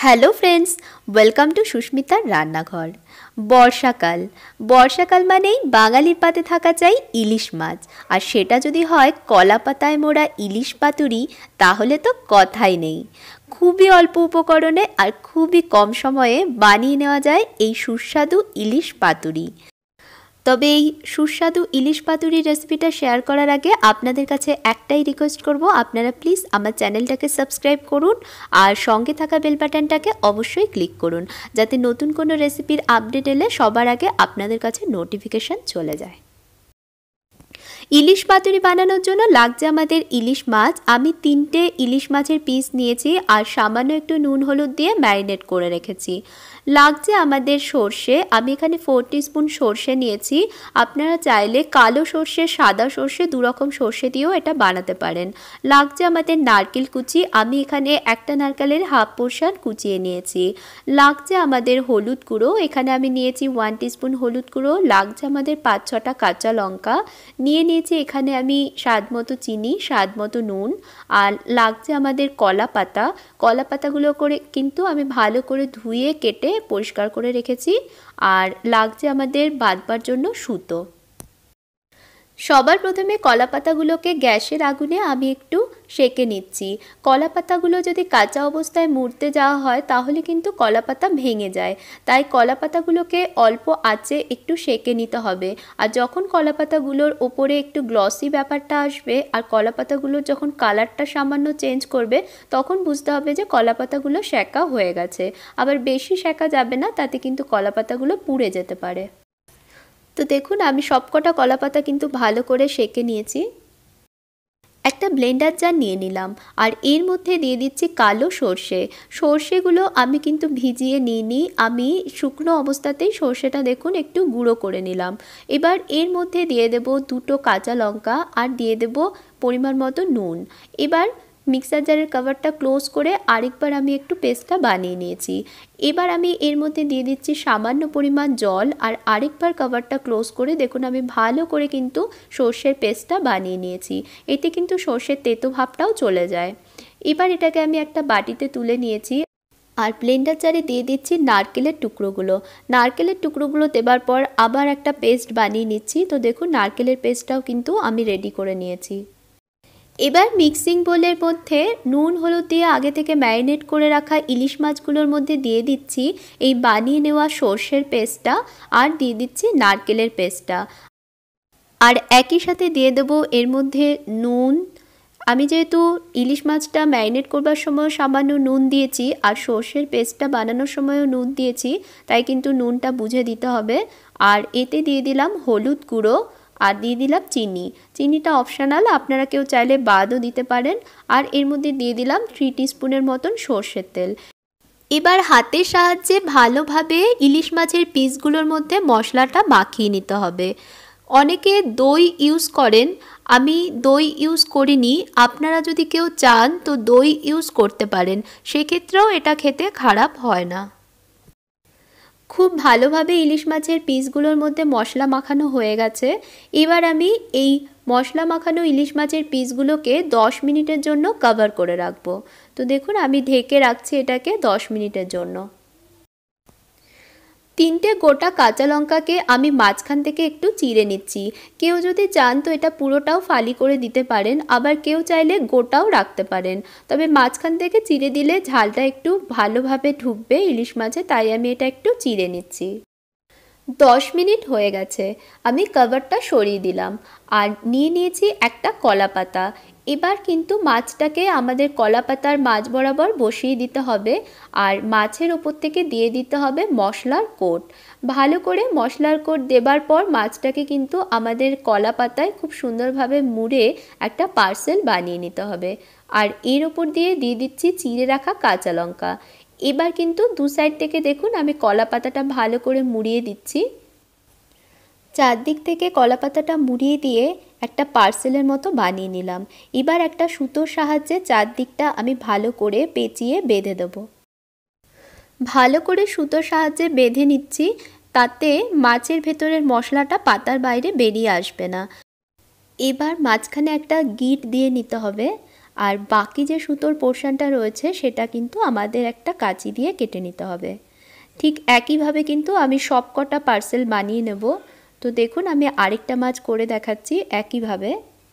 Hello friends, welcome to সুস্মিতার রান্নাঘর। বর্ষাকাল মানেই বাঙালির পাতে থাকা চাই ইলিশ মাছ, আর সেটা যদি হয় কলা পাতায় মোড়া ইলিশ পাতুরি, তাহলে তো কথাই নেই। খুবই অল্প উপকরণে আর খুবই কম সময়ে বানিয়ে নেওয়া যায় এই সুস্বাদু ইলিশ পাতুরি। তবে এই সুস্বাদু ইলিশ পাতুরি রেসিপিটা শেয়ার করার আগে আপনাদের কাছে একটাই রিকোয়েস্ট করব, আপনারা প্লিজ আমার চ্যানেলটাকে সাবস্ক্রাইব করুন আর সঙ্গে থাকা বেল বাটনটাকে অবশ্যই ক্লিক করুন, যাতে নতুন কোনো রেসিপির আপডেট এলে সবার আগে আপনাদের কাছে নোটিফিকেশান চলে যায়। ইলিশ পাতুরি বানানোর জন্য লাগছে আমাদের ইলিশ মাছ। আমি 3টে ইলিশ মাছের পিস নিয়েছি আর সামান্য একটু নুন হলুদ দিয়ে ম্যারিনেট করে রেখেছি। লাগছে আমাদের সর্ষে, আমি এখানে 4 টিস্পুন সর্ষে নিয়েছি। আপনারা চাইলে কালো সর্ষে, সাদা সর্ষে, দুরকম সর্ষে দিয়েও এটা বানাতে পারেন। লাগছে আমাদের নারকেল কুচি, আমি এখানে একটা নারকেলের হাফ পোর্শন কুচিয়ে নিয়েছি। লাগছে আমাদের হলুদ গুঁড়ো, এখানে আমি নিয়েছি 1 টিস্পুন হলুদ গুঁড়ো। লাগছে আমাদের 5-6টা কাঁচা লঙ্কা নিয়ে নিয়েছি, এখানে আমি স্বাদ মতো চিনি, স্বাদ মতো নুন। আর লাগছে আমাদের কলা পাতাগুলো করে কিন্তু আমি ভালো করে ধুয়ে কেটে পরিষ্কার করে রেখেছি। আর লাগছে আমাদের বাঁধবার জন্য সুতো। সবার প্রথমে কলা পাতাগুলোকে গ্যাসের আগুনে আমি একটু সেঁকে নিচ্ছি। কলা পাতাগুলো যদি কাঁচা অবস্থায় মুড়তে যাওয়া হয় তাহলে কিন্তু কলা পাতা ভেঙে যায়, তাই কলা পাতাগুলোকে অল্প আঁচে একটু সেঁকে নিতে হবে। আর যখন কলা পাতাগুলোর ওপরে একটু গ্লসি ব্যাপারটা আসবে আর কলা পাতাগুলোর যখন কালারটা সামান্য চেঞ্জ করবে, তখন বুঝতে হবে যে কলা পাতাগুলো সেঁকা হয়ে গেছে। আবার বেশি সেঁকা যাবে না, তাতে কিন্তু কলা পাতাগুলো পুড়ে যেতে পারে। তো দেখুন, আমি সবকটা কলা পাতা কিন্তু ভালো করে সেঁকে নিয়েছি। একটা ব্লেন্ডার জার নিয়ে নিলাম আর এর মধ্যে দিয়ে দিচ্ছি কালো সর্ষেগুলো আমি কিন্তু ভিজিয়ে নিইনি, আমি শুকনো অবস্থাতেই সর্ষেটা দেখুন একটু গুঁড়ো করে নিলাম। এবার এর মধ্যে দিয়ে দেব 2টো কাঁচা লঙ্কা আর দিয়ে দেব পরিমাণ মতো নুন। এবার মিক্সার জারের কভারটা ক্লোজ করে আরেকবার আমি একটু পেস্টটা বানিয়ে নিয়েছি। এবার আমি এর মধ্যে দিয়ে দিচ্ছি সামান্য পরিমাণ জল আর আরেকবার কভারটা ক্লোজ করে দেখুন আমি ভালো করে কিন্তু সর্ষের পেস্টটা বানিয়ে নিয়েছি। এতে কিন্তু সর্ষের তেতো ভাবটাও চলে যায়। এবার এটাকে আমি একটা বাটিতে তুলে নিয়েছি আর ব্লেন্ডার জারে দিয়ে দিচ্ছি নারকেলের টুকরোগুলো দেবার পর আবার একটা পেস্ট বানিয়ে নিচ্ছি। তো দেখুন নারকেলের পেস্টটাও কিন্তু আমি রেডি করে নিয়েছি। এবার মিক্সিং বোলের মধ্যে নুন হলুদ দিয়ে আগে থেকে ম্যারিনেট করে রাখা ইলিশ মাছগুলোর মধ্যে দিয়ে দিচ্ছি এই বানিয়ে নেওয়া সর্ষের পেস্টটা আর দিয়ে দিচ্ছি নারকেলের পেস্টটা। আর একই সাথে দিয়ে দেবো এর মধ্যে নুন। আমি যেহেতু ইলিশ মাছটা ম্যারিনেট করবার সময় সামান্য নুন দিয়েছি আর সর্ষের পেস্টটা বানানোর সময়ও নুন দিয়েছি, তাই কিন্তু নুনটা বুঝে দিতে হবে। আর এতে দিয়ে দিলাম হলুদ গুঁড়ো আর দিয়ে দিলাম চিনিটা অপশনাল, আপনারা কেউ চাইলে বাদও দিতে পারেন। আর এর মধ্যে দিয়ে দিলাম 3 টিস্পুনের মতন সর্ষের তেল। এবার হাতের সাহায্যে ভালোভাবে ইলিশ মাছের পিসগুলোর মধ্যে মশলাটা মাখিয়ে নিতে হবে। অনেকে দই ইউজ করেন, আমি দই ইউজ করিনি। আপনারা যদি কেউ চান তো দই ইউজ করতে পারেন, সেক্ষেত্রেও এটা খেতে খারাপ হয় না। খুব ভালোভাবে ইলিশ মাছের পিসগুলোর মধ্যে মশলা মাখানো হয়ে গেছে। এবার আমি এই মশলা মাখানো ইলিশ মাছের পিসগুলোকে 10 মিনিটের জন্য কভার করে রাখবো। তো দেখুন আমি ঢেকে রাখছি এটাকে 10 মিনিটের জন্য। 3টে গোটা কাঁচা লঙ্কাকে আমি মাঝখান থেকে একটু চিড়ে নিচ্ছি। কেউ যদি চান তো এটা পুরোটাও ফালি করে দিতে পারেন, আবার কেউ চাইলে গোটাও রাখতে পারেন। তবে মাঝখান থেকে চিড়ে দিলে ঝালটা একটু ভালোভাবে ঢুকবে ইলিশ মাছে, তাই আমি এটা একটু চিড়ে নিচ্ছি। 10 মিনিট হয়ে গেছে, আমি কভারটা সরিয়ে দিলাম আর নিয়ে নিয়েছি একটা কলা পাতা। এবার কিন্তু মাছটাকে আমাদের কলা পাতার মাঝ বরাবর বসিয়ে দিতে হবে আর মাছের ওপর থেকে দিয়ে দিতে হবে মশলার কোট। ভালো করে মশলার কোট দেবার পর মাছটাকে কিন্তু আমাদের কলা পাতায় খুব সুন্দরভাবে মুড়ে একটা পার্সেল বানিয়ে নিতে হবে। আর এর ওপর দিয়ে দিচ্ছি চিড়ে রাখা কাঁচা লঙ্কা। এবার কিন্তু দু সাইড থেকে দেখুন আমি কলা পাতাটা ভালো করে মুড়িয়ে দিচ্ছি। চারদিক থেকে কলা পাতাটা মুড়িয়ে দিয়ে একটা পার্সেলের মতো বানিয়ে নিলাম। এবার একটা সুতোর সাহায্যে চারদিকটা আমি ভালো করে পেঁচিয়ে বেঁধে দেবো। ভালো করে সুতোর সাহায্যে বেঁধে নিচ্ছি, তাতে মাছের ভেতরের মশলাটা পাতার বাইরে বেরিয়ে আসবে না। এবার মাঝখানে একটা গিঁট দিয়ে নিতে হবে আর বাকি যে সুতোর পোর্শনটা রয়েছে সেটা কিন্তু আমাদের একটা কাঁচি দিয়ে কেটে নিতে হবে। ঠিক একইভাবে কিন্তু আমি সব কটা পার্সেল বানিয়ে নেব। তো দেখুন আমি আরেকটা মাছ করে দেখাচ্ছি একইভাবে।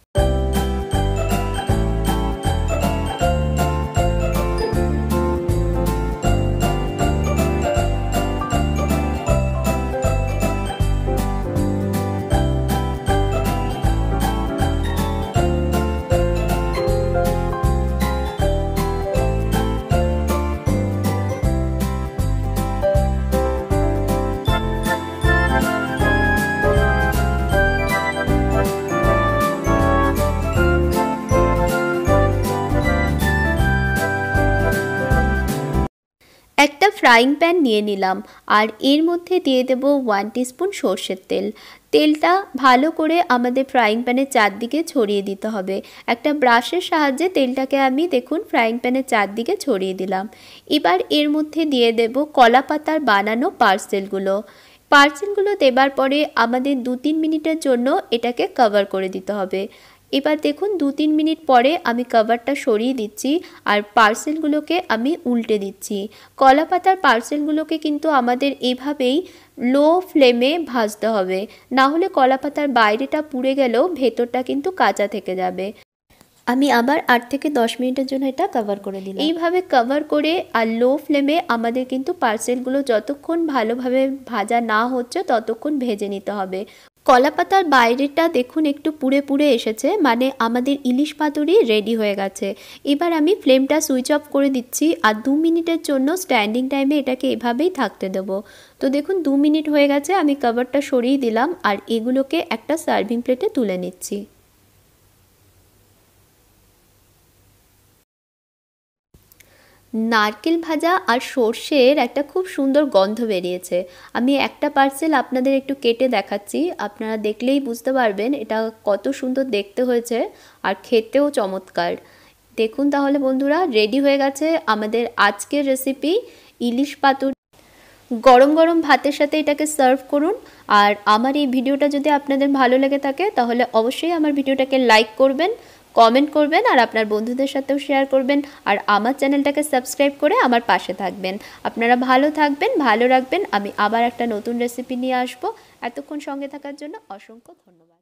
একটা ফ্রাইং প্যান নিয়ে নিলাম আর এর মধ্যে দিয়ে দেব 1 টিস্পুন সর্ষের তেল। তেলটা ভালো করে আমাদের ফ্রাইং প্যানের চারদিকে ছড়িয়ে দিতে হবে। একটা ব্রাশের সাহায্যে তেলটাকে আমি দেখুন ফ্রাইং প্যানের চারদিকে ছড়িয়ে দিলাম। এবার এর মধ্যে দিয়ে দেব কলা পাতার বানানো পার্সেলগুলো দেবার পরে আমাদের 2-3 মিনিটের জন্য এটাকে কভার করে দিতে হবে। এবার দেখুন 2-3 মিনিট পরে আমি কভারটা সরিয়ে দিচ্ছি আর পার্সেলগুলোকে আমি উল্টে দিচ্ছি। কলা পাতার পার্সেলগুলোকে কিন্তু আমাদের এভাবেই লো ফ্লেমে ভাজতে হবে, না হলে কলা পাতার বাইরেটা পুড়ে গেলেও ভেতরটা কিন্তু কাঁচা থেকে যাবে। আমি আবার 8 থেকে 10 মিনিটের জন্য এটা কভার করে দিলাম। এইভাবে কভার করে আর লো ফ্লেমে আমাদের কিন্তু পার্সেলগুলো যতক্ষণ ভালোভাবে ভাজা না হচ্ছে ততক্ষণ ভেজে নিতে হবে। কলা পাতার বাইরেটা দেখুন একটু পুড়ে পুড়ে এসেছে, মানে আমাদের ইলিশ পাতুরি রেডি হয়ে গেছে। এবার আমি ফ্লেমটা সুইচ অফ করে দিচ্ছি আর 2 মিনিটের জন্য স্ট্যান্ডিং টাইমে এটাকে এভাবেই থাকতে দেব। তো দেখুন 2 মিনিট হয়ে গেছে, আমি কভারটা সরিয়ে দিলাম আর এগুলোকে একটা সার্ভিং প্লেটে তুলে নিচ্ছি। নারকেল ভাজা আর সর্ষের একটা খুব সুন্দর গন্ধ বেরিয়েছে। আমি একটা পার্সেল আপনাদের একটু কেটে দেখাচ্ছি, আপনারা দেখলেই বুঝতে পারবেন এটা কত সুন্দর দেখতে হয়েছে আর খেতেও চমৎকার। দেখুন তাহলে বন্ধুরা, রেডি হয়ে গেছে আমাদের আজকের রেসিপি ইলিশ পাতুরি। গরম গরম ভাতের সাথে এটাকে সার্ভ করুন। আর আমার এই ভিডিওটা যদি আপনাদের ভালো লেগে থাকে তাহলে অবশ্যই আমার ভিডিওটাকে লাইক করবেন, কমেন্ট করবেন আর আপনার বন্ধুদের সাথেও শেয়ার করবেন। আর আমার চ্যানেলটাকে সাবস্ক্রাইব করে আমার পাশে থাকবেন। আপনারা ভালো থাকবেন, ভালো রাখবেন। আমি আবার একটা নতুন রেসিপি নিয়ে আসবো। এতক্ষণ সঙ্গে থাকার জন্য অসংখ্য ধন্যবাদ।